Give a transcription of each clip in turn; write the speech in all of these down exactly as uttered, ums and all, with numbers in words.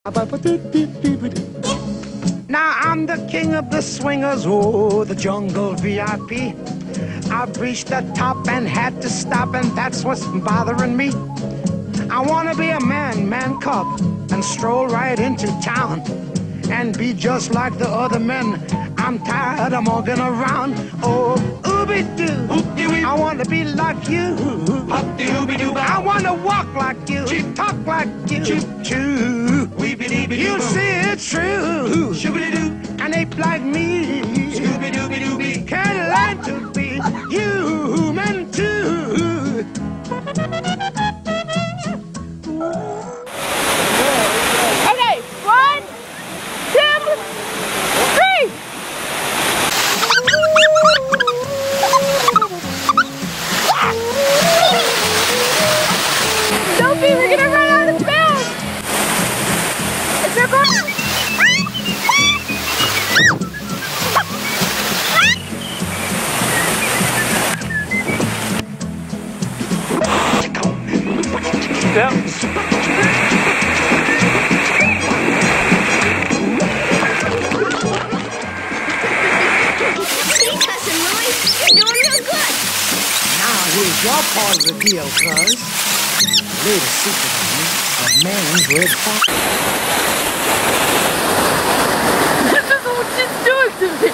Now I'm the king of the swingers, oh, the jungle V I P. I've reached the top and had to stop, and that's what's bothering me. I wanna be a man, man cub, and stroll right into town and be just like the other men. I'm tired of walking around. Oh, ooby-doo, I wanna be like you. I wanna walk like you, talk like you. You see it's true. An ape like me can learn to be human too. Okay, one, two, three. Sophie, we're gonna run out of bounds. Is there going? Yep. Here's your part of the deal, cuz. Little secret of man's red fox. This is what she's doing to me.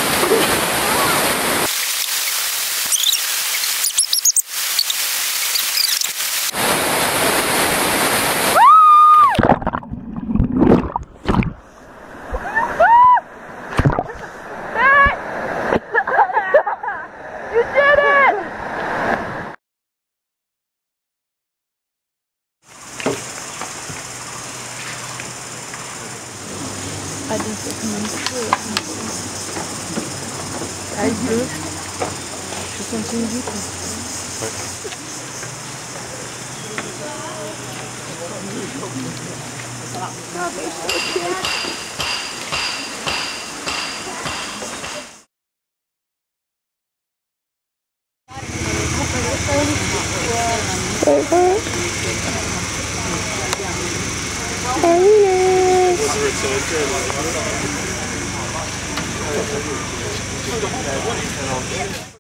You did it! I didn't recommend it. I do. Je continue vite. Very nice.